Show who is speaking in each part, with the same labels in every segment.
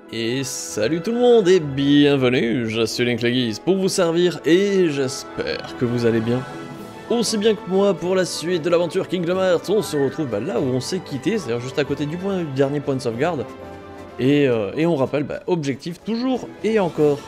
Speaker 1: Et salut tout le monde et bienvenue, je suis Linkleguise pour vous servir et j'espère que vous allez bien. Aussi bien que moi pour la suite de l'aventure Kingdom Hearts, on se retrouve là où on s'est quitté, c'est-à-dire juste à côté du dernier point de sauvegarde. Et on rappelle, objectif toujours et encore,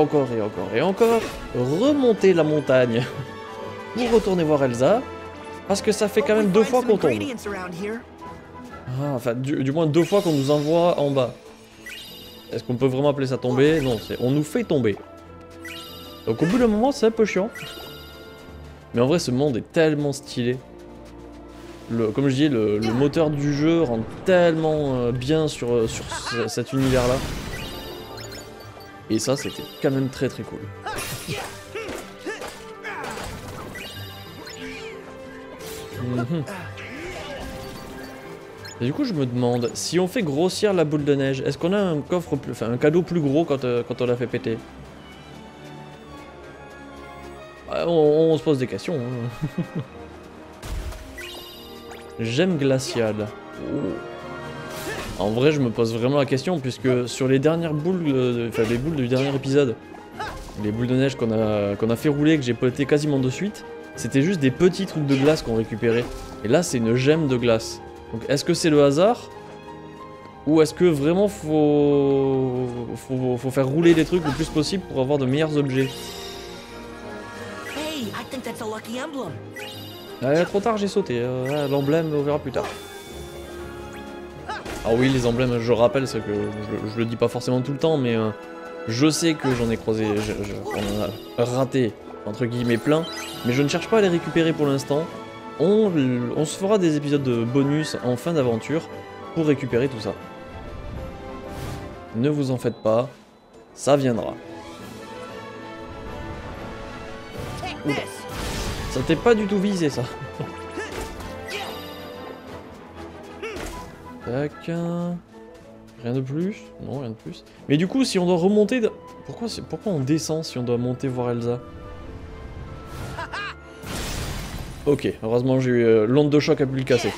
Speaker 1: remonter la montagne pour retourner voir Elsa, parce que ça fait quand même 2 fois qu'on tombe. Ah, enfin, du moins 2 fois qu'on nous envoie en bas. Est-ce qu'on peut vraiment appeler ça tomber? Non, c'est on nous fait tomber. Donc au bout d'un moment, c'est un peu chiant. Mais en vrai, ce monde est tellement stylé. Comme je dis, le moteur du jeu rend tellement bien sur cet univers-là. Et ça, c'était quand même très très cool. Et du coup, je me demande, si on fait grossir la boule de neige, est-ce qu'on a un coffre, un cadeau plus gros quand on l'a fait péter? On se pose des questions. Hein. Gemme glaciale. Oh. En vrai, je me pose vraiment la question, puisque sur les dernières boules, les boules du dernier épisode, les boules de neige qu'on a fait rouler, que j'ai pété quasiment de suite, c'était juste des petits trucs de glace qu'on récupérait. Et là, c'est une gemme de glace. Donc est-ce que c'est le hasard? Ou est-ce que vraiment faut faire rouler des trucs le plus possible pour avoir de meilleurs objets? Trop tard, j'ai sauté. L'emblème, on verra plus tard. Alors oui, les emblèmes, je rappelle, c'est que je le dis pas forcément tout le temps, mais je sais que j'en ai croisé, on en a raté, entre guillemets, plein, mais je ne cherche pas à les récupérer pour l'instant. On se fera des épisodes de bonus en fin d'aventure pour récupérer tout ça. Ne vous en faites pas, ça viendra. Oula. Ça t'est pas du tout visé, ça. Tac. Rien de plus? Non, rien de plus. Mais du coup, si on doit remonter... Pourquoi on descend si on doit monter voir Elsa? Ok, heureusement j'ai eu l'onde de choc a pu le casser.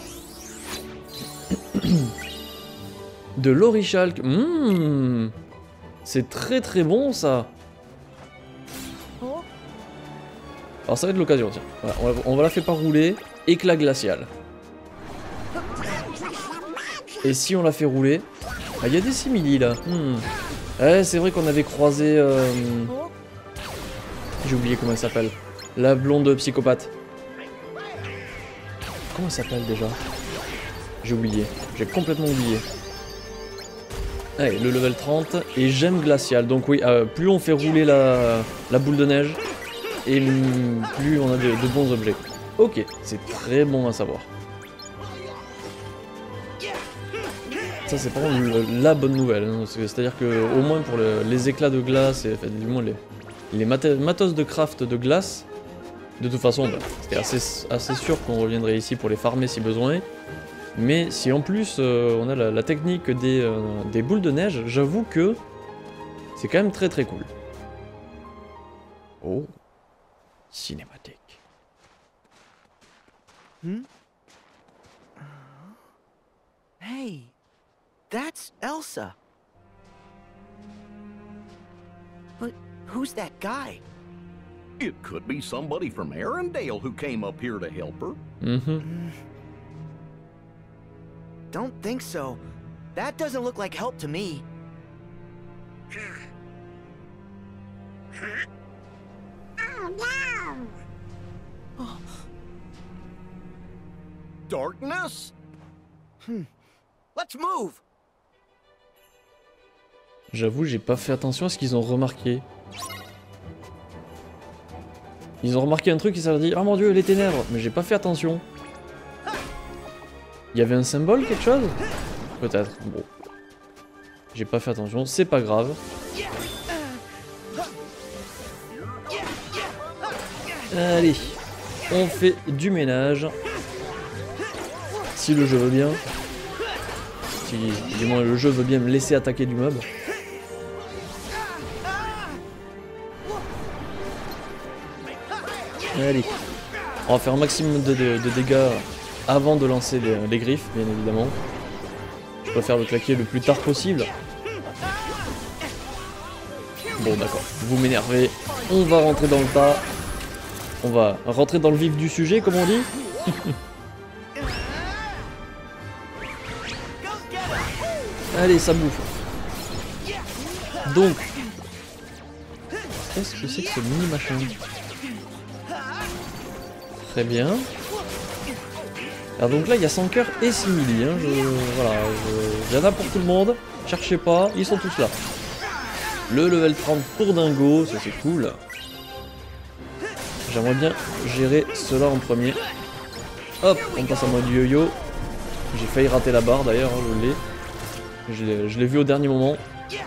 Speaker 1: De l'orichalque. C'est très très bon ça. Alors ça va être l'occasion, tiens. Voilà, on va la faire pas rouler. Éclat glacial. Et si on la fait rouler... Ah, il y a des simili là. Ouais, c'est vrai qu'on avait croisé... J'ai oublié comment elle s'appelle. La blonde psychopathe. Comment elle s'appelle déjà? J'ai oublié. J'ai complètement oublié. Allez, le level 30. Et gemme glaciale. Donc oui, plus on fait rouler la boule de neige, et plus on a de bons objets. Ok, c'est très bon à savoir. Ça c'est vraiment la bonne nouvelle. Hein, c'est-à-dire que au moins pour les éclats de glace, et enfin, du moins les matos de craft de glace, de toute façon, c'était assez sûr qu'on reviendrait ici pour les farmer si besoin. Mais si en plus on a la technique des boules de neige, j'avoue que c'est quand même très très cool. Oh, cinématique.
Speaker 2: Hey, that's Elsa. But who's that guy?
Speaker 3: It could be somebody from Arendelle who came up here to help her.
Speaker 2: Don't think so. That doesn't look like help to me.
Speaker 4: Oh no!
Speaker 3: Darkness?
Speaker 2: Let's move.
Speaker 1: J'avoue, j'ai pas fait attention à ce qu'ils ont remarqué. Ils ont remarqué un truc et ça leur dit « Oh mon dieu, les ténèbres !» Mais j'ai pas fait attention. Il y avait un symbole, quelque chose? Peut-être, bon. J'ai pas fait attention, c'est pas grave. Allez, on fait du ménage. Si le jeu veut bien. Si du moins le jeu veut bien me laisser attaquer du mob. Allez, on va faire un maximum de dégâts avant de lancer les griffes, bien évidemment. Je préfère le claquer le plus tard possible. Bon d'accord, vous m'énervez. On va rentrer dans le tas. On va rentrer dans le vif du sujet, comme on dit. Allez, ça bouffe. Donc, qu'est-ce que c'est que ce mini machin? Très bien. Alors donc là, il y a 100 cœurs et 6000. Hein. Voilà, il y en a pour tout le monde. Cherchez pas, ils sont tous là. Le level 30 pour Dingo, ça c'est cool. J'aimerais bien gérer cela en premier. Hop, on passe en mode yo-yo. J'ai failli rater la barre d'ailleurs, hein, je l'ai. Je l'ai vu au dernier moment.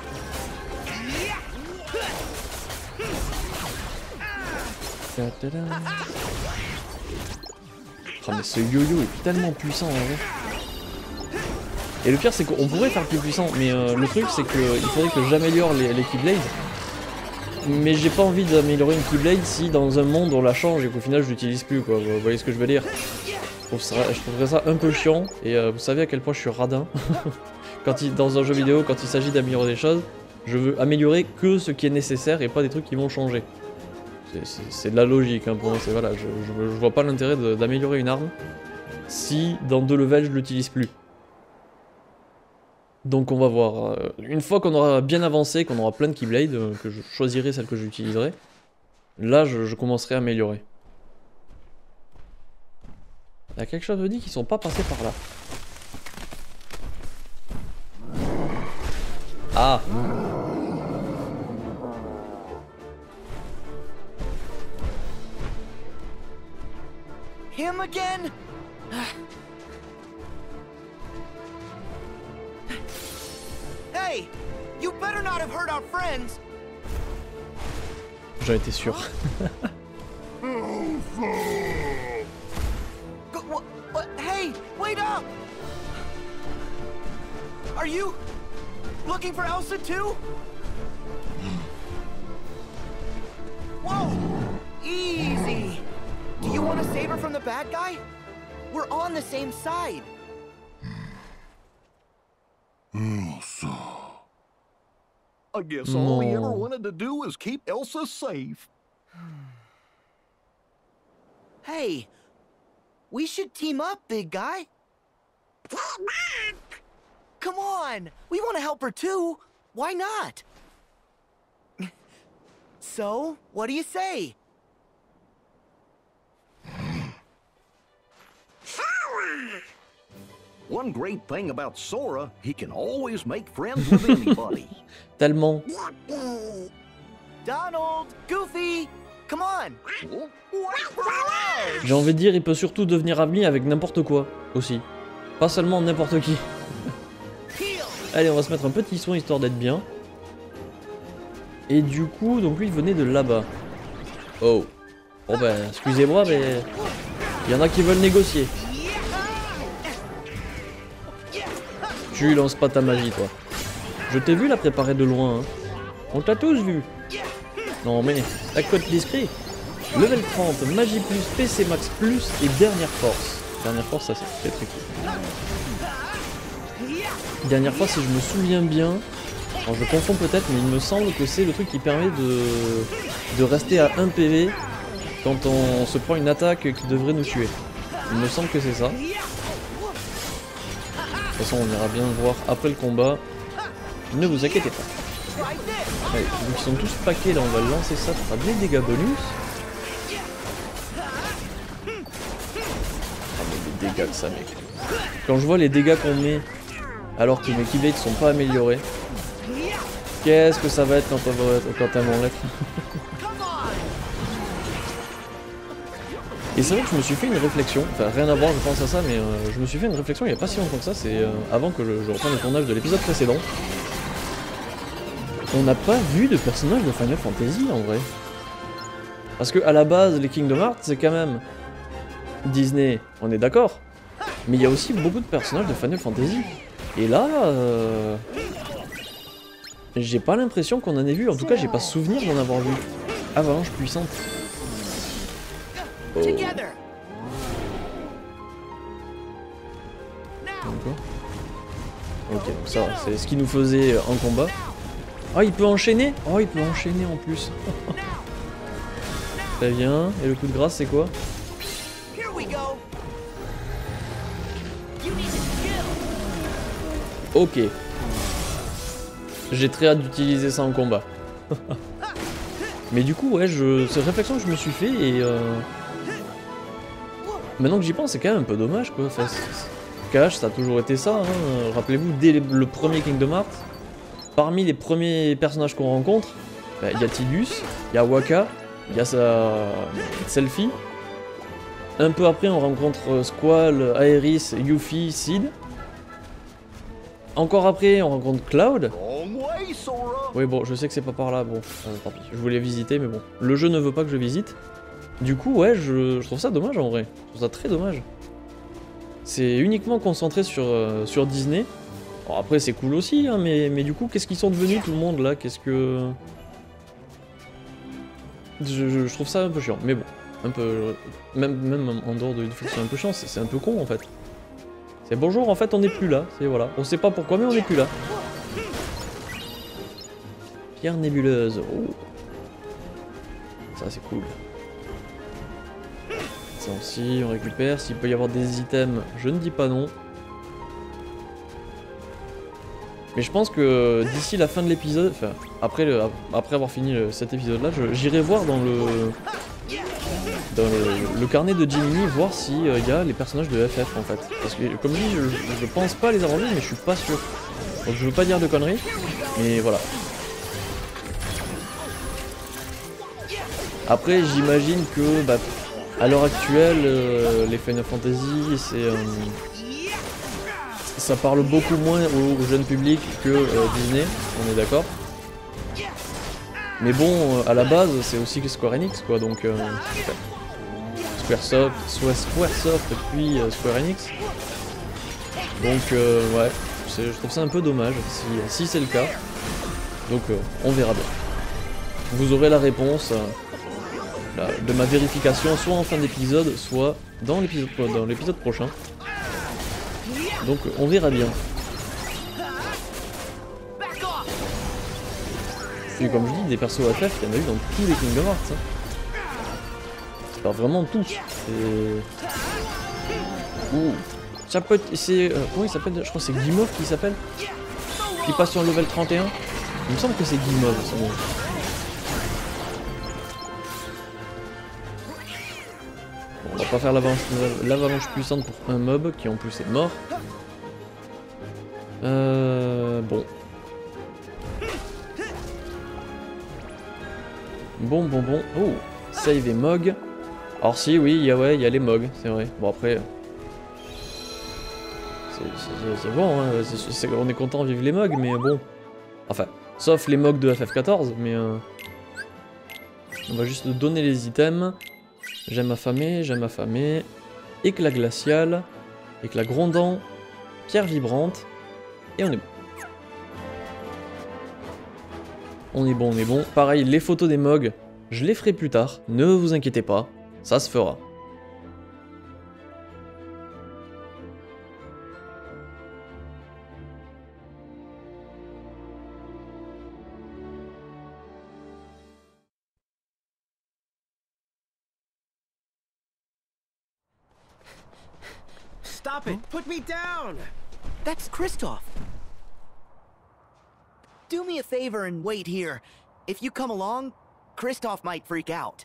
Speaker 1: Oh mais ce yo-yo est tellement puissant en vrai. Et le pire c'est qu'on pourrait faire plus puissant, mais le truc c'est qu'il faudrait que j'améliore les Keyblades. Mais j'ai pas envie d'améliorer une Keyblade si dans un monde on la change et qu'au final je l'utilise plus quoi, vous voyez ce que je veux dire. Je trouverais ça un peu chiant et vous savez à quel point je suis radin. Dans un jeu vidéo, quand il s'agit d'améliorer des choses, je veux améliorer que ce qui est nécessaire et pas des trucs qui vont changer. C'est de la logique hein, pour moi, voilà, je vois pas l'intérêt d'améliorer une arme si dans 2 levels je l'utilise plus. Donc on va voir, une fois qu'on aura bien avancé, qu'on aura plein de Keyblades, que je choisirai celle que j'utiliserai, là je commencerai à améliorer. Il y a quelque chose de dit qu'ils sont pas passés par là. Ah!
Speaker 2: Him again? Hey, you better not have hurt our friends.
Speaker 1: J'en étais sûr.
Speaker 2: What? Hey, wait up! Are you looking for Elsa too? Whoa! Easy! Do you want to save her from the bad guy? We're on the same side.
Speaker 3: Elsa. I guess all he ever wanted to do was keep Elsa safe.
Speaker 2: Hey, we should team up, big guy. Come on, we want to help her too. Why not? So, what do you say?
Speaker 3: One great thing about Sora, he can always make friends with anybody.
Speaker 1: Tellement.
Speaker 2: Donald, Goofy, come on.
Speaker 1: J'ai envie de dire, il peut surtout devenir ami avec n'importe quoi, aussi. Pas seulement n'importe qui. Allez, on va se mettre un petit soin histoire d'être bien. Et du coup, donc lui, il venait de là-bas. Oh. Bon ben, excusez-moi, mais... il y en a qui veulent négocier. Tu lances pas ta magie, toi. Je t'ai vu la préparer de loin, hein. On t'a tous vu. Non mais, la cote d'esprit. Level 30, magie plus, PC max plus et dernière force. Dernière force, ça c'est très très cool. Dernière force, si je me souviens bien, alors je confonds peut-être, mais il me semble que c'est le truc qui permet de rester à 1 PV quand on se prend une attaque qui devrait nous tuer. Il me semble que c'est ça. De toute façon, on ira bien voir après le combat. Ne vous inquiétez pas. Allez, donc ils sont tous paquets là, on va lancer ça pour faire des dégâts bonus. Ah mais les dégâts que ça met. Quand je vois les dégâts qu'on met alors que mes Keyblades sont pas améliorés, qu'est-ce que ça va être quand elle m'enlève. Et c'est vrai que je me suis fait une réflexion, enfin rien à voir je pense à ça, mais je me suis fait une réflexion il n'y a pas si longtemps que ça, c'est avant que je reprenne le tournage de l'épisode précédent. On n'a pas vu de personnages de Final Fantasy en vrai. Parce que à la base, les Kingdom Hearts c'est quand même Disney, on est d'accord. Mais il y a aussi beaucoup de personnages de Final Fantasy. Et là, j'ai pas l'impression qu'on en ait vu, en tout cas j'ai pas souvenir d'en avoir vu. Avalanche puissante. Oh. Ok, donc ça c'est ce qui nous faisait en combat. Oh, il peut enchaîner. Oh, il peut enchaîner en plus. Très bien. Et le coup de grâce, c'est quoi?
Speaker 2: Here we go. You need to chill.
Speaker 1: Ok. J'ai très hâte d'utiliser ça en combat. Mais du coup, ouais, c'est une réflexion que je me suis fait et... Maintenant que j'y pense, c'est quand même un peu dommage, quoi. Enfin, Cash, ça a toujours été ça, hein. Rappelez-vous, dès le premier Kingdom Hearts, parmi les premiers personnages qu'on rencontre, bah, y a Tidus, il y a Waka, il y a sa Selfie. Un peu après, on rencontre Squall, Aeris, Yuffie, Sid. Encore après, on rencontre Cloud.
Speaker 3: Wrong way, Sora.
Speaker 1: Oui, bon, je sais que c'est pas par là, bon, tant pis. Je voulais visiter, mais bon. Le jeu ne veut pas que je visite. Du coup, ouais, je trouve ça dommage en vrai. Je trouve ça très dommage. C'est uniquement concentré sur Disney. Alors après, c'est cool aussi, hein, mais du coup, qu'est-ce qu'ils sont devenus tout le monde là? Qu'est-ce que... Je trouve ça un peu chiant, mais bon. Un peu... Même en dehors du fait que c'est un peu chiant, c'est un peu con en fait. C'est bonjour, en fait, on n'est plus là. C'est voilà. On sait pas pourquoi, mais on n'est plus là. Pierre nébuleuse. Oh. Ça, c'est cool. Ça aussi, on récupère. S'il peut y avoir des items, je ne dis pas non. Mais je pense que d'ici la fin de l'épisode, enfin, après avoir fini cet épisode-là, j'irai voir dans le carnet de Jiminy, voir s'il y a les personnages de FF en fait. Parce que, comme je dis, je pense pas les avoir vus, mais je suis pas sûr. Donc je veux pas dire de conneries, mais voilà. Après, j'imagine que, bah, à l'heure actuelle, les Final Fantasy, ça parle beaucoup moins au jeune public que Disney, on est d'accord. Mais bon, à la base, c'est aussi Square Enix, quoi, donc... Squaresoft puis Square Enix. Donc, ouais, je trouve ça un peu dommage, si c'est le cas. Donc, on verra bien. Vous aurez la réponse de ma vérification, soit en fin d'épisode, soit dans l'épisode prochain. Donc on verra bien. Et comme je dis, des persos FF, il y en a eu dans tous les Kingdom Hearts. Hein. C'est pas vraiment tous. Ouh. Ça peut être... comment il s'appelle? Je crois que c'est Guimauve qui s'appelle. Qui passe sur le level 31. Il me semble que c'est Guimauve. Bon. On va pas faire l'avalanche puissante pour un mob qui en plus est mort. Bon. Bon. Oh, save et Mog. Alors si, oui, il y a les Mog, c'est vrai. Bon après... C'est bon, hein, on est content de vivre les Mog, mais bon... Enfin, sauf les Mog de FF14, mais... On va juste donner les items. J'aime affamer. Éclat glacial. Éclat grondant. Pierre vibrante. Et on est bon. On est bon. Pareil, les photos des Mog, je les ferai plus tard. Ne vous inquiétez pas, ça se fera.
Speaker 2: Stop it! Put me down! That's Kristoff. Do me a favor and wait here. If you come along, Kristoff might freak out.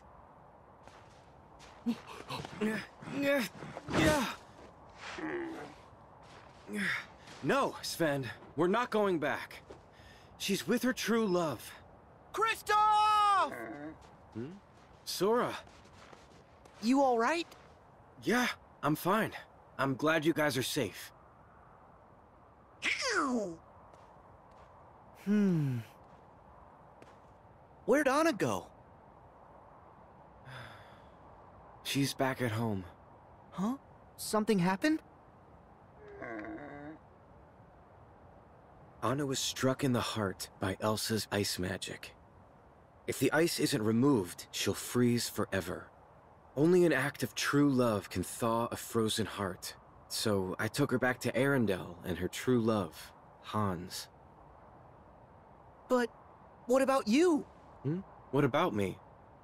Speaker 5: No, Sven, we're not going back. She's with her true love.
Speaker 2: Kristoff!
Speaker 5: Sora.
Speaker 2: You all right?
Speaker 5: Yeah, I'm fine. I'm glad you guys are safe.
Speaker 4: Ow!
Speaker 2: Where'd Anna go?
Speaker 5: She's back at home.
Speaker 2: Huh? Something happened?
Speaker 5: Anna was struck in the heart by Elsa's ice magic. If the ice isn't removed, she'll freeze forever. Only an act of true love can thaw a frozen heart. So I took her back to Arendelle and her true love, Hans.
Speaker 2: But what about you?
Speaker 5: What about me?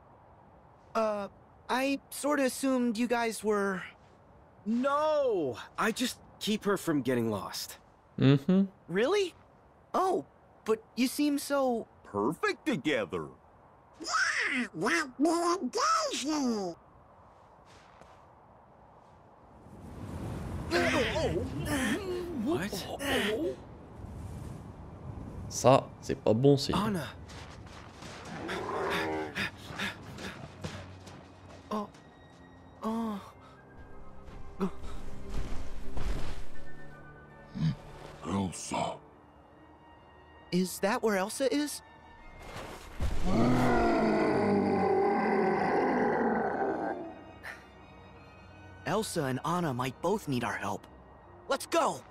Speaker 2: I sorta assumed you guys were...
Speaker 5: No! I just keep her from getting lost.
Speaker 1: Mhm.
Speaker 2: Really? Oh, but you seem so...
Speaker 3: Perfect together.
Speaker 4: Yeah, like me and Daisy.
Speaker 5: What?
Speaker 1: Ça, c'est pas bon signe.
Speaker 5: Anna!
Speaker 3: Elsa.
Speaker 2: Is that where Elsa is? Elsa and Anna might both need our help. Let's go!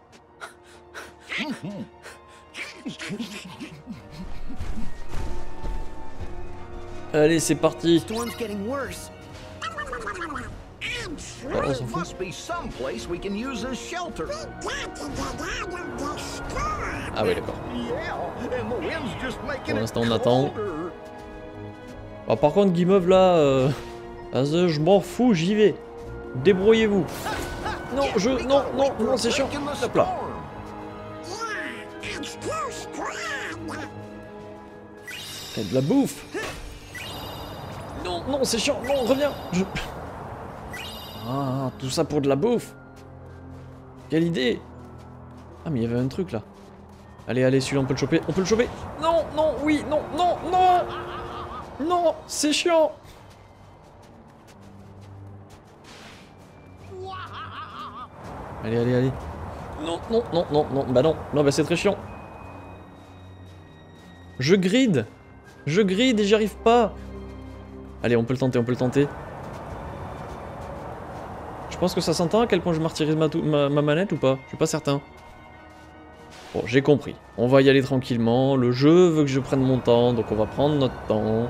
Speaker 1: Allez, c'est parti.
Speaker 2: Storm's getting worse.
Speaker 1: Oh, on
Speaker 3: There
Speaker 1: s'en fout.
Speaker 3: must be some place we can use as shelter.
Speaker 4: Got to get out of this storm.
Speaker 1: Ah oui, d'accord.
Speaker 3: Yeah, and the wind's just making
Speaker 1: Pour
Speaker 3: it
Speaker 1: l'instant, on attend.
Speaker 3: colder.
Speaker 1: Ah, par contre, Guimauve là, je m'en fous, j'y vais. Débrouillez-vous. Non, non, c'est chiant.
Speaker 3: Breaking the
Speaker 1: Hop là.
Speaker 3: storm.
Speaker 4: Yeah, I'm too strong.
Speaker 1: Et de la bouffe. Non, c'est chiant. Non, reviens. Ah, tout ça pour de la bouffe. Quelle idée. Ah, mais il y avait un truc là. Allez, celui-là, on peut le choper. On peut le choper. Non, oui, non. Non, c'est chiant. Allez. Non. Bah non, c'est très chiant. Je gride et j'y arrive pas. Allez, on peut le tenter. Je pense que ça s'entend à quel point je martyrise ma manette ou pas. Je suis pas certain. Bon, j'ai compris. On va y aller tranquillement. Le jeu veut que je prenne mon temps, donc on va prendre notre temps.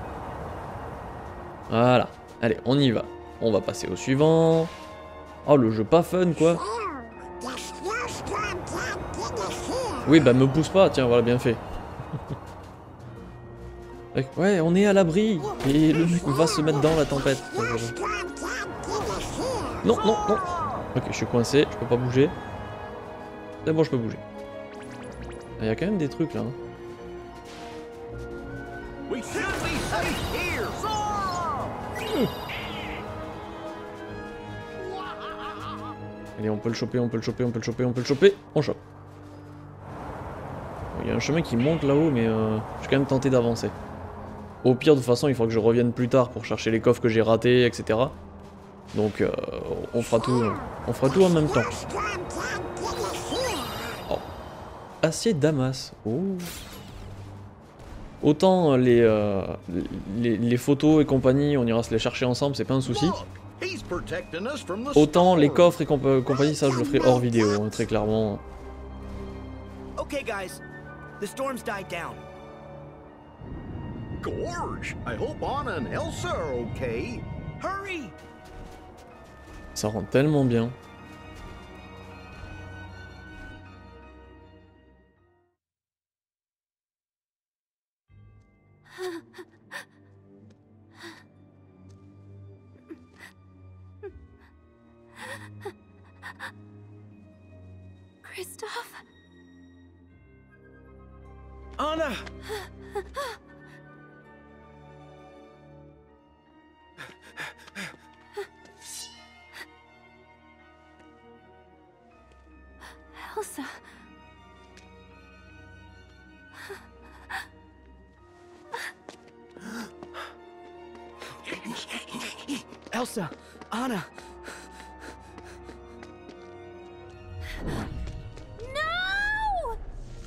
Speaker 1: Voilà. Allez, on y va. On va passer au suivant. Oh, le jeu pas fun, quoi.
Speaker 4: Oh, the snowstorm can't get us here.
Speaker 1: Oui, bah me pousse pas. Tiens, voilà, bien fait. Ouais, on est à l'abri. Et le mec va se mettre dans la tempête.
Speaker 4: Snowstorm can't get us here.
Speaker 1: Non. Ok, je suis coincé, je peux pas bouger. C'est bon, je peux bouger. Il y a quand même des trucs là. Hein.
Speaker 3: We should be safe here. Soar!
Speaker 1: Allez, on peut le choper. On chope. Il y a un chemin qui monte là-haut, mais je suis quand même tenté d'avancer. Au pire, de toute façon, il faudra que je revienne plus tard pour chercher les coffres que j'ai ratés, etc. Donc, on fera tout en même temps.
Speaker 4: Snowstorm can't get us here.
Speaker 1: Acier Damas. Oh. Autant les photos et compagnie, on ira se les chercher ensemble, c'est pas un souci.
Speaker 3: Look, he's protecting us from the
Speaker 1: Autant les
Speaker 3: storm.
Speaker 1: coffres et compagnie, ça je le ferai hors vidéo, hein, très clairement.
Speaker 2: Okay, guys. The storm's died down.
Speaker 3: Gorge, I hope Anna and Elsa are okay.
Speaker 2: Hurry!
Speaker 1: Ça rend tellement bien.
Speaker 6: Kristoff?
Speaker 5: Anna!
Speaker 6: Elsa?
Speaker 2: Elsa! Anna!
Speaker 6: No!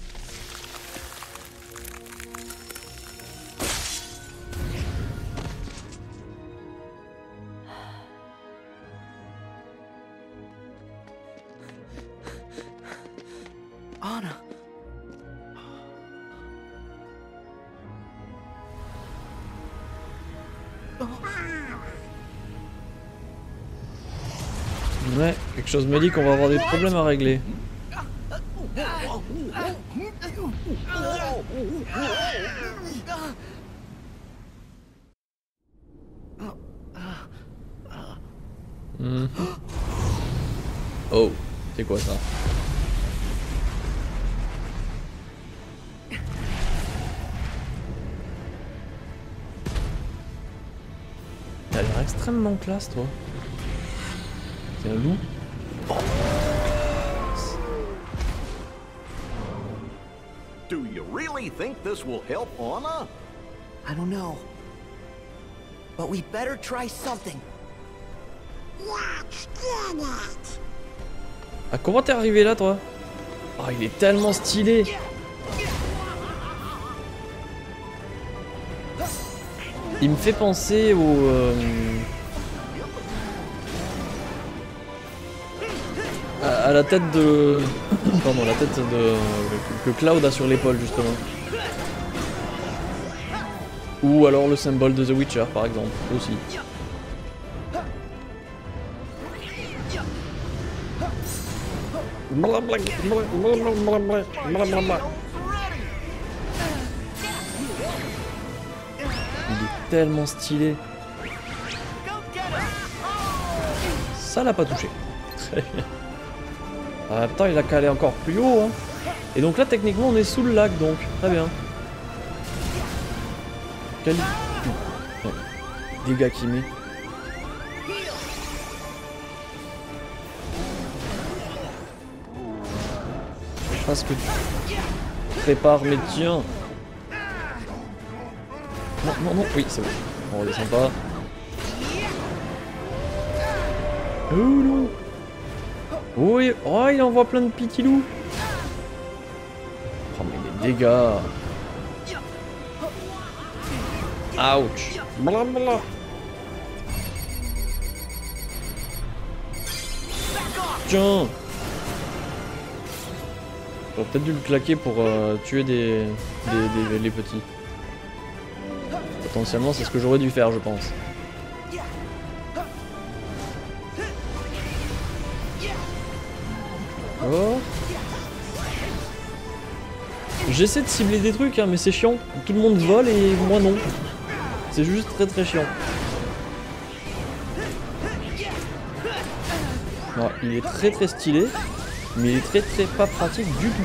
Speaker 2: Anna!
Speaker 1: Ouais, quelque chose me dit qu'on va avoir des problèmes à régler. Oh, c'est quoi ça? T'as l'air extrêmement classe, toi. C'est un loup.
Speaker 3: Do you really think this will help Anna?
Speaker 2: I don't know. But we better try something.
Speaker 4: Let's get it.
Speaker 1: Ah, comment t'es arrivé là, toi? Oh, il est tellement stylé. Il me fait penser au... à la tête de... Pardon, la tête de... que Cloud a sur l'épaule, justement. Ou alors le symbole de The Witcher, par exemple, aussi. Il est tellement stylé. Ça l'a pas touché. Très bien. Ah putain, il a calé encore plus haut, hein. Et donc là, techniquement, on est sous le lac, donc. Très bien. Quel... Ouais. Dégâts qu'il met. Parce que tu prépares, mais tiens. Non, non, non, oui, c'est bon. On redescend pas. Oh non. Oui, oh, il envoie plein de petits loups. Oh, mais les dégâts. Ouch. Blablabla. Tiens. J'aurais peut-être dû le claquer pour tuer les petits. Potentiellement, c'est ce que j'aurais dû faire, je pense. Oh. J'essaie de cibler des trucs, hein, mais c'est chiant. Tout le monde vole et moi non. C'est juste très très chiant. Ouais, il est très très stylé, mais il est très très pas pratique du tout.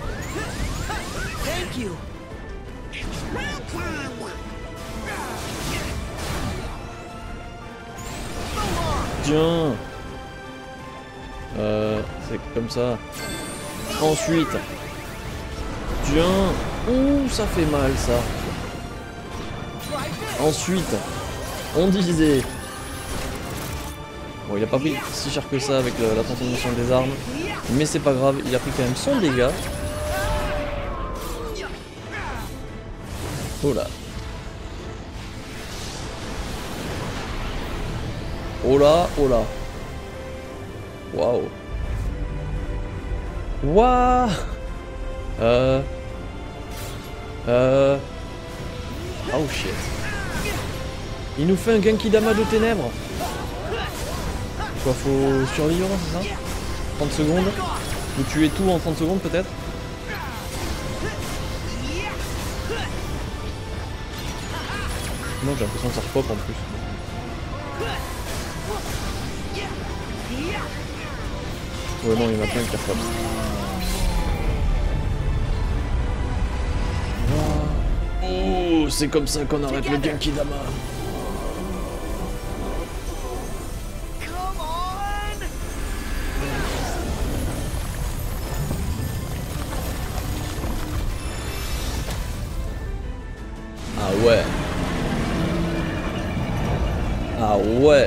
Speaker 1: Tiens. C'est comme ça. Ensuite. Tiens. Ouh, ça fait mal ça. Ensuite. On disait. Bon, il a pas pris si cher que ça avec la transformation des armes. Mais c'est pas grave, il a pris quand même son dégât. Oh là. Oh là, oh là. Waouh. Waouh. Oh shit. Il nous fait un Genkidama de ténèbres. Quoi, faut survivre, c'est ça? 30 secondes. Vous tuez tout en 30 secondes peut-être? Non, j'ai l'impression que ça repop en plus. Ouais, non, il y en a plein qui repop. Oh, c'est comme ça qu'on arrête le Genkidama. Ah ouais. Ah ouais.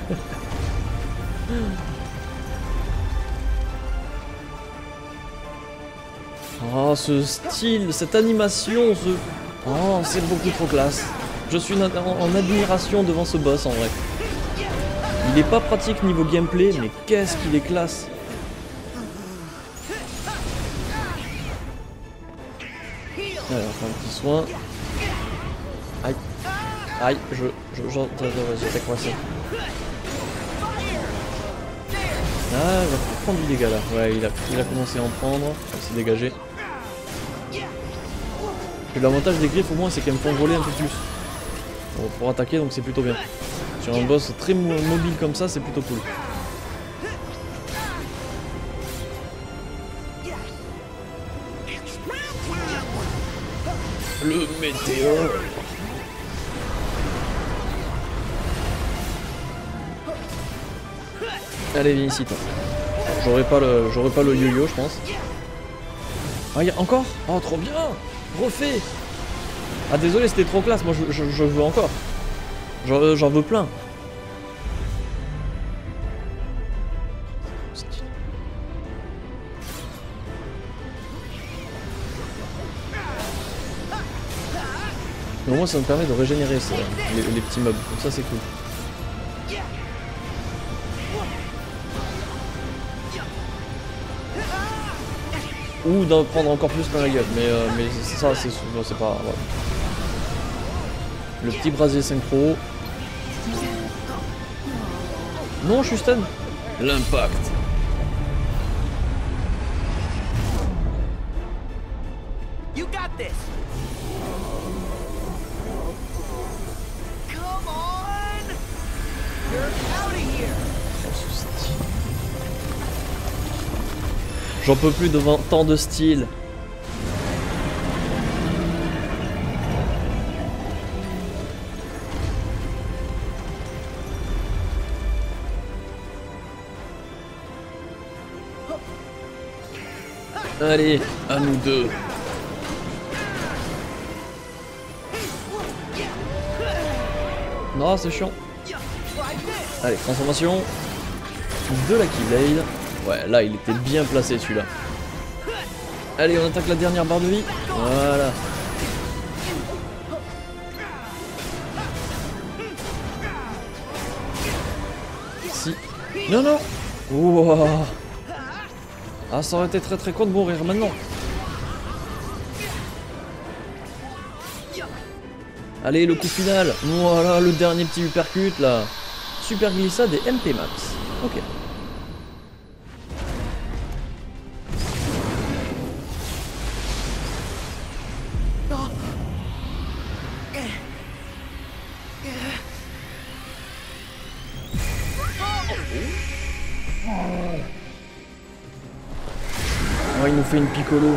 Speaker 1: Oh, ce style, cette animation, ce... Oh, c'est beaucoup trop classe. Je suis en admiration devant ce boss en vrai. Il est pas pratique niveau gameplay, mais qu'est-ce qu'il est classe. Alors, un petit soin. Aïe. Aïe, j'étais coincé. Ah, il va prendre du dégât là. Ouais, il a commencé à en prendre. Il s'est dégagé. Et l'avantage des griffes au moins, c'est qu'elles me font voler un peu plus. Bon, pour attaquer, donc c'est plutôt bien. Sur un boss très mobile comme ça, c'est plutôt cool. Le météore. Allez, viens ici, toi. J'aurai pas le yo-yo, je pense. Ah, y a encore? Oh, trop bien! Refait! Ah, désolé, c'était trop classe. Moi, je veux encore. J'en veux plein. Mais au moins, ça me permet de régénérer les petits mobs. Donc ça, c'est cool. Ou d'en prendre encore plus plein la gueule, mais ça c'est pas... Ouais. Le petit brasier synchro. Non, je suis stun. L'impact.
Speaker 2: You got this. Come on. You're out of here.
Speaker 1: J'en peux plus devant tant de style. Allez, à nous deux. Non, c'est chiant. Allez, transformation de la Keyblade. Ouais, là, il était bien placé celui-là. Allez, on attaque la dernière barre de vie. Voilà. Si. Non, non. Wow. Ah, ça aurait été très très con de mourir maintenant. Allez, le coup final. Voilà, le dernier petit uppercut là. Super glissade et MP max. Ok. Oh, il nous fait une piccolo.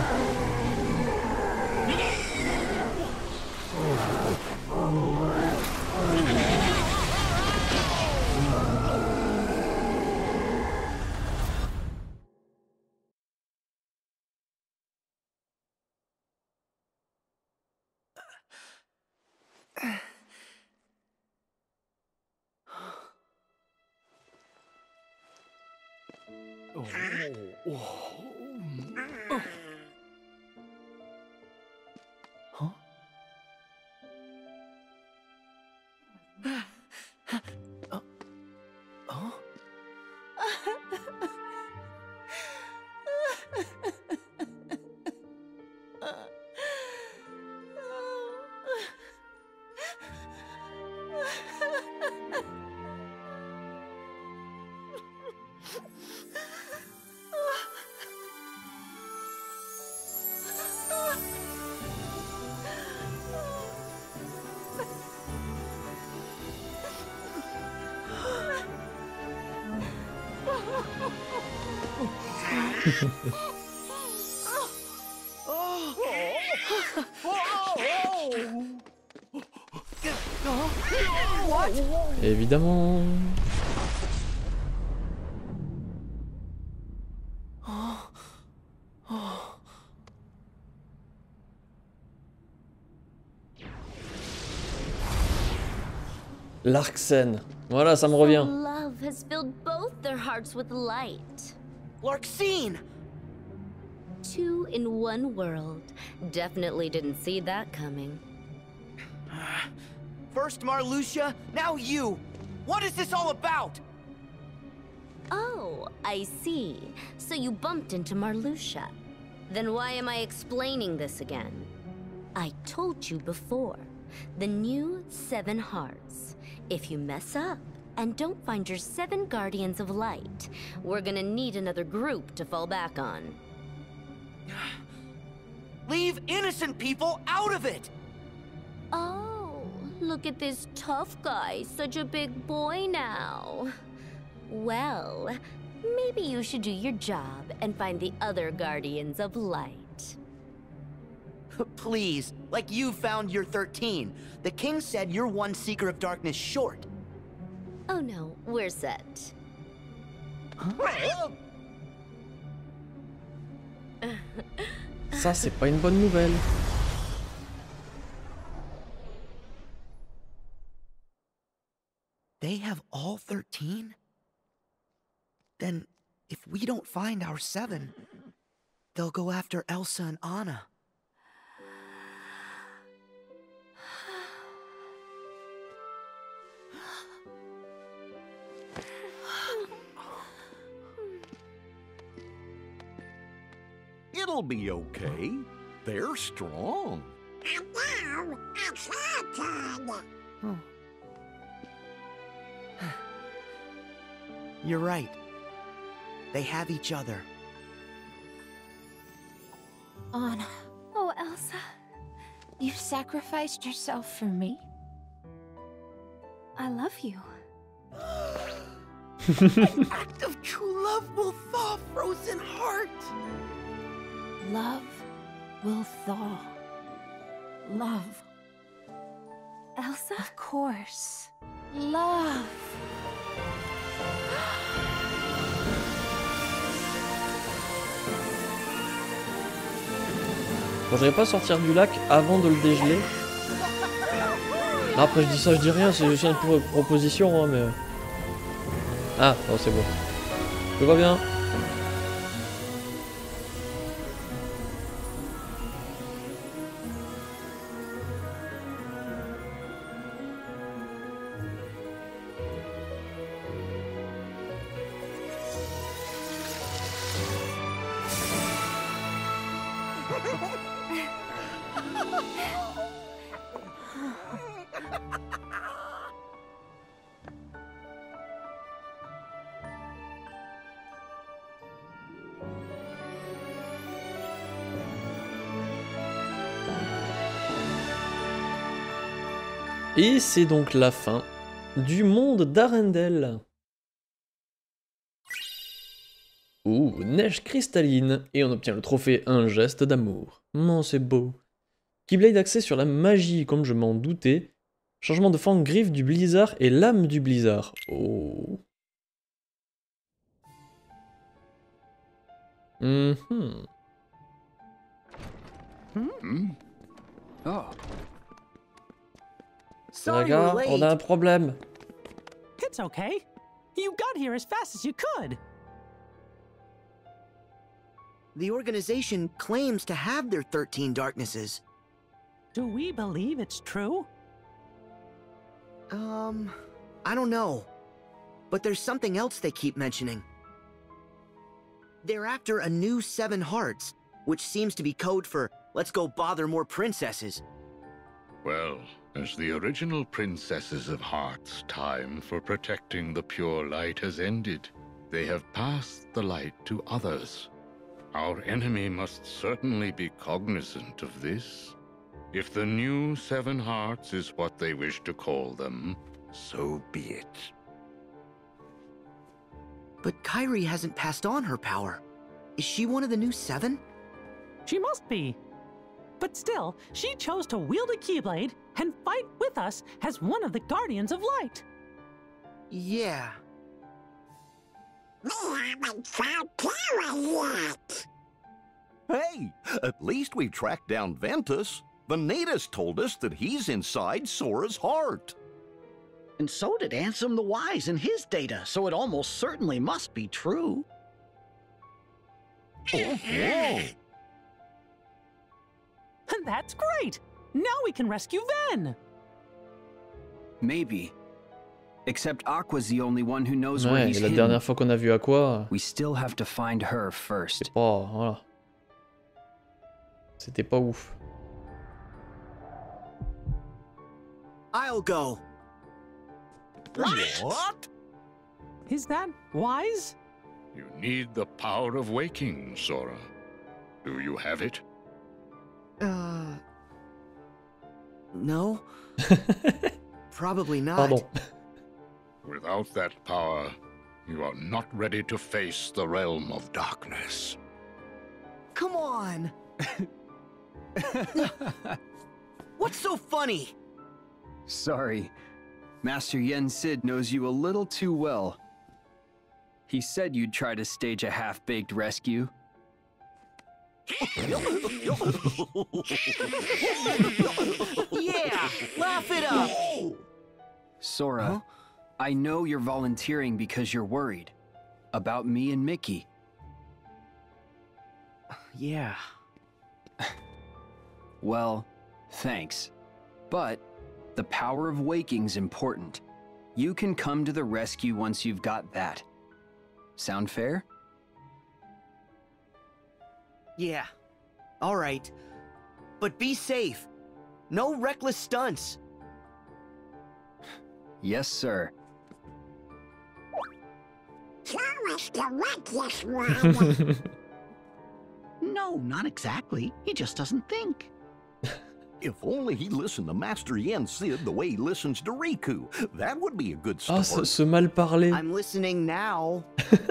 Speaker 1: Évidemment. Larxen. Voilà, ça me revient.
Speaker 6: Love has filled both their hearts with light.
Speaker 2: Larxene!
Speaker 6: Two in one world. Definitely didn't see that coming.
Speaker 2: First Marluxia, now you! What is this all about?
Speaker 6: Oh, I see. So you bumped into Marluxia. Then why am I explaining this again? I told you before. The new 7 hearts. If you mess up, and don't find your 7 Guardians of Light, we're gonna need another group to fall back on.
Speaker 2: Leave innocent people out of it!
Speaker 6: Oh, look at this tough guy, such a big boy now. Well, maybe you should do your job and find the other Guardians of Light.
Speaker 2: Please, like you found your 13. The king said you're one Seeker of Darkness short.
Speaker 6: Oh no, we're set.
Speaker 1: Ça, c'est pas une bonne nouvelle.
Speaker 2: They have all 13? Then, if we don't find our 7, they'll go after Elsa and Anna.
Speaker 3: It'll be okay. They're strong.
Speaker 4: And now, it's your turn.
Speaker 2: You're right. They have each other.
Speaker 7: Anna. Oh, Elsa. You sacrificed yourself for me? I love you.
Speaker 2: An act of true love will thaw frozen heart.
Speaker 7: Love will thaw. Love.
Speaker 6: Elsa?
Speaker 7: Of course. Love.
Speaker 1: Faudrait pas sortir du lac avant de le dégeler. Non, après je dis ça, je dis rien, c'est juste une proposition, hein, mais... Ah, non, c'est bon. Tout va bien. Et c'est donc la fin du monde d'Arendelle. Ouh, neige cristalline, et on obtient le trophée Un geste d'amour. Non, c'est beau. Keyblade axé sur la magie, comme je m'en doutais. Changement de fang griffe du blizzard et lame du blizzard. Oh.
Speaker 8: Oh.
Speaker 1: Regarde, on a un problème.
Speaker 9: It's okay. You got here as fast as you could.
Speaker 2: The organization claims to have their 13 darknesses.
Speaker 9: Do we believe it's true?
Speaker 2: I don't know. But there's something else they keep mentioning. They're after a new 7 hearts, which seems to be code for, let's go bother more princesses.
Speaker 10: Well, as the original princesses of Heart's time for protecting the pure light has ended, they have passed the light to others. Our enemy must certainly be cognizant of this. If the new 7 hearts is what they wish to call them, so be it.
Speaker 2: But Kairi hasn't passed on her power. Is she one of the new 7?
Speaker 9: She must be. But still, she chose to wield a Keyblade and fight with us as one of the Guardians of Light.
Speaker 2: Yeah.
Speaker 4: We haven't found Kira yet.
Speaker 3: Hey, at least we've tracked down Ventus. Vanitas told us that he's inside Sora's heart.
Speaker 8: And so did Ansem the Wise in his data, so it almost certainly must be true.
Speaker 3: Oh, whoa.
Speaker 9: That's great! Now we can rescue Ven!
Speaker 11: Maybe. Except Aqua's the only one who knows where
Speaker 1: Ouais,
Speaker 11: he's
Speaker 1: et la
Speaker 11: hidden.
Speaker 1: dernière fois qu'on a vu Aqua,
Speaker 11: We still have to find her first.
Speaker 1: c'est pas... Voilà. C'était pas ouf.
Speaker 2: I'll go.
Speaker 3: What?
Speaker 9: Is that wise?
Speaker 10: You need the power of waking, Sora. Do you have it?
Speaker 2: No. Probably not.
Speaker 1: Pardon.
Speaker 10: Without that power, you are not ready to face the realm of darkness.
Speaker 2: Come on. What's so funny?
Speaker 11: Sorry. Master Yen Sid knows you a little too well. He said you'd try to stage a half-baked rescue.
Speaker 2: Yeah, laugh it up.
Speaker 11: Sora, I know you're volunteering because you're worried. About me and Mickey.
Speaker 2: Yeah.
Speaker 11: Well, thanks. But the power of waking's important. You can come to the rescue once you've got that. Sound fair?
Speaker 2: Yeah. All right. But be safe. No reckless stunts.
Speaker 11: Yes, sir.
Speaker 4: Show us the reckless one.
Speaker 8: No, not exactly. He just doesn't think.
Speaker 3: If only he listened to Master Yen Sid the way he listens to Riku. That would be a good
Speaker 1: Ah,
Speaker 3: start.
Speaker 1: ce mal parler.
Speaker 2: I'm listening now.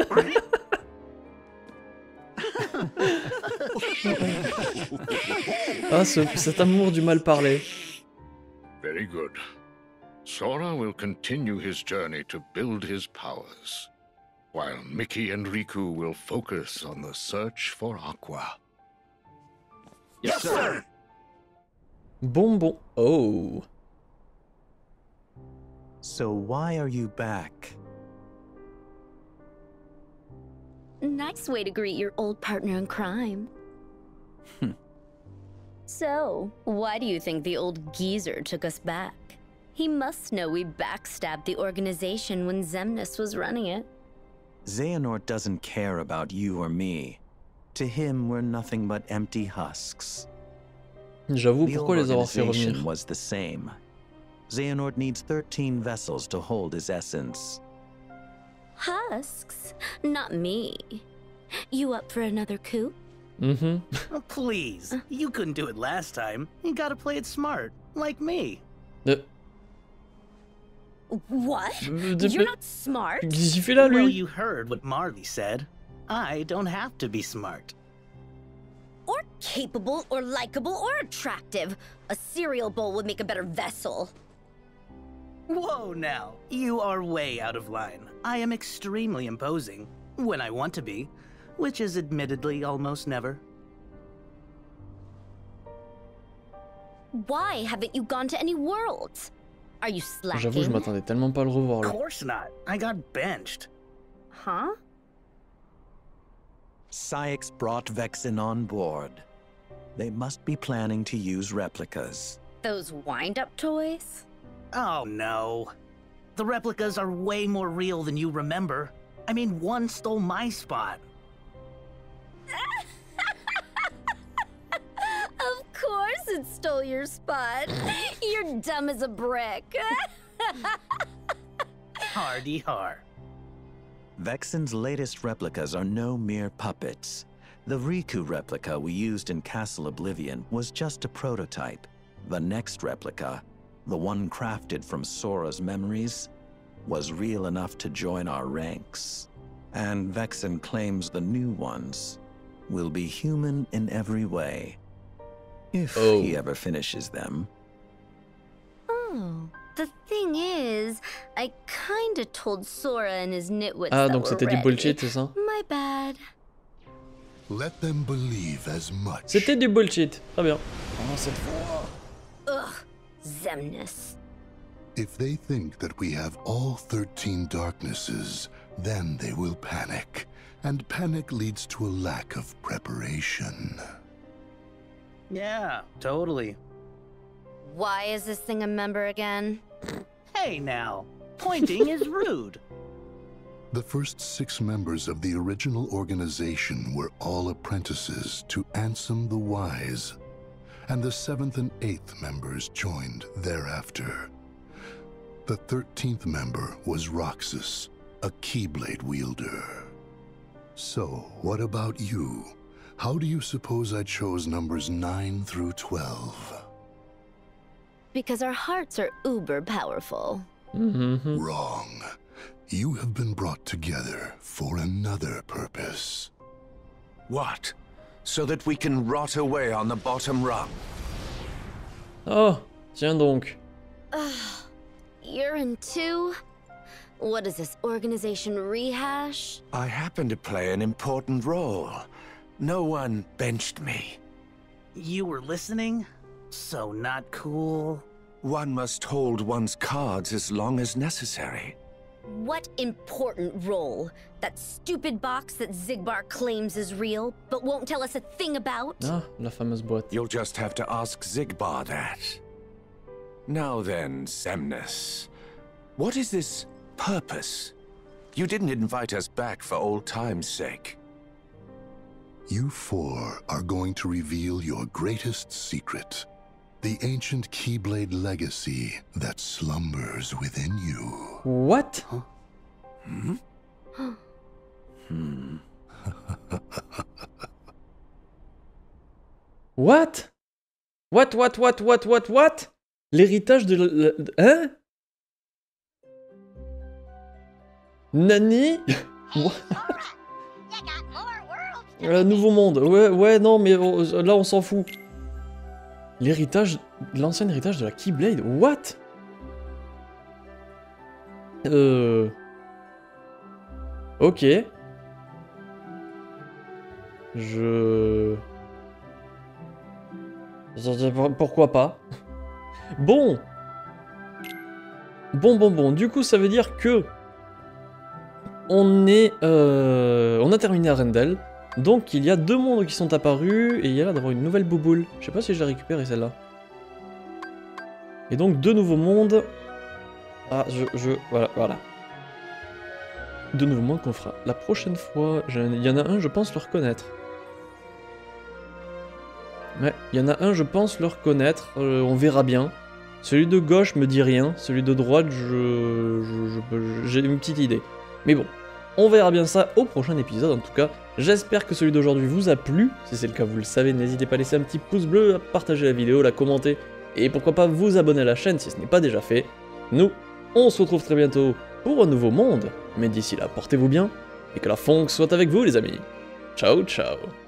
Speaker 1: Ah, cet amour du mal parler.
Speaker 10: Very good. Sora will continue his journey to build his powers, while Mickey and Riku will focus on the search for Aqua.
Speaker 8: Yes, sir.
Speaker 1: Bonbon. Oh.
Speaker 12: So why are you back?
Speaker 6: Nice way to greet your old partner in crime. So, why do you think the old geezer took us back? He must know we backstabbed the organization when Xemnas was running it.
Speaker 12: Xehanort doesn't care about you or me. To him, we're nothing but empty husks.
Speaker 1: J'avoue,
Speaker 12: The
Speaker 1: pourquoi
Speaker 12: old
Speaker 1: les avoir fait
Speaker 12: organization
Speaker 1: revenir?
Speaker 12: was the same. Xehanort needs 13 vessels to hold his essence.
Speaker 6: Husks? Not me. You up for another coup?
Speaker 1: Mm-hmm.
Speaker 13: Oh, please. You couldn't do it last time. You gotta play it smart, like me.
Speaker 6: What? You're not smart?
Speaker 1: Qu'est-ce qu'il fait là,
Speaker 13: Well,
Speaker 1: lui?
Speaker 13: you heard what Marley said. I don't have to be smart.
Speaker 6: Or capable, or likable, or attractive. A cereal bowl would make a better vessel.
Speaker 13: Whoa now, you are way out of line. I am extremely imposing, when I want to be, which is admittedly almost never.
Speaker 6: Why haven't you gone to any worlds? Are you slacking?
Speaker 1: J'avoue, je m'attendais tellement pas à le revoir,
Speaker 13: Of
Speaker 1: là.
Speaker 13: course not. I got benched.
Speaker 6: Huh?
Speaker 12: Ceyx brought Vexen on board. They must be planning to use replicas.
Speaker 6: Those wind-up toys?
Speaker 13: Oh no. The replicas are way more real than you remember. I mean, one stole my spot.
Speaker 6: Of course it stole your spot. You're dumb as a brick.
Speaker 13: Hardy har.
Speaker 12: Vexen's latest replicas are no mere puppets. The Riku replica we used in Castle Oblivion was just a prototype. The next replica, the one crafted from Sora's memories, was real enough to join our ranks. And Vexen claims the new ones will be human in every way. If he ever finishes them.
Speaker 6: Oh, the thing is, I kinda told Sora and his nitwits
Speaker 1: Ah,
Speaker 6: that
Speaker 1: donc
Speaker 6: we're
Speaker 1: c'était du
Speaker 6: ready.
Speaker 1: bullshit, c'est ça?
Speaker 6: My bad.
Speaker 14: Let them believe as much.
Speaker 1: C'était du bullshit. Très bien. Oh, cette fois.
Speaker 6: Ugh, Xemnas.
Speaker 14: If they think that we have all 13 darknesses, then they will panic. And panic leads to a lack of preparation.
Speaker 13: Yeah, totally.
Speaker 6: Why is this thing a member again?
Speaker 13: Hey now, pointing is rude.
Speaker 14: The first 6 members of the original organization were all apprentices to Ansem the Wise, and the 7th and 8th members joined thereafter. The 13th member was Roxas, a Keyblade wielder. So, what about you? How do you suppose I chose numbers 9 through 12?
Speaker 6: Because our hearts are uber powerful.
Speaker 14: Wrong. You have been brought together for another purpose.
Speaker 15: What? So that we can rot away on the bottom rung?
Speaker 1: Oh, tiens donc.
Speaker 6: You're in too? What is this, organization rehash?
Speaker 15: I happen to play an important role. No one benched me.
Speaker 13: You were listening? So not cool.
Speaker 15: One must hold one's cards as long as necessary.
Speaker 6: What important role? That stupid box that Xigbar claims is real, but won't tell us a thing about?
Speaker 1: Ah, la fameuse boîte.
Speaker 15: You'll just have to ask Xigbar that. Now then, Xemnas, what is this purpose? You didn't invite us back for old time's sake.
Speaker 14: You four are going to reveal your greatest secret. The ancient Keyblade legacy that slumbers within you.
Speaker 1: What?
Speaker 14: Huh?
Speaker 1: What? What? L'héritage de hein? Nani? Nouveau monde. Ouais, non, mais là, on s'en fout. L'héritage... L'ancien héritage de la Keyblade? What? Ok. Pourquoi pas? Bon. Du coup, ça veut dire que... On a terminé Arendelle. Donc, il y a 2 mondes qui sont apparus, et il y a l'air d'avoir une nouvelle bouboule. Je sais pas si je l'ai récupérée, celle-là. Et donc, 2 nouveaux mondes. Ah, voilà. 2 nouveaux mondes qu'on fera la prochaine fois. Il y en a un, je pense le reconnaître. Ouais, il y en a un, je pense le reconnaître. On verra bien. Celui de gauche me dit rien. Celui de droite, j'ai une petite idée. Mais bon, on verra bien ça au prochain épisode. En tout cas, j'espère que celui d'aujourd'hui vous a plu. Si c'est le cas, vous le savez, n'hésitez pas à laisser un petit pouce bleu, à partager la vidéo, la commenter. Et pourquoi pas vous abonner à la chaîne si ce n'est pas déjà fait. Nous, on se retrouve très bientôt pour un nouveau monde. Mais d'ici là, portez-vous bien. Et que la funk soit avec vous, les amis. Ciao, ciao.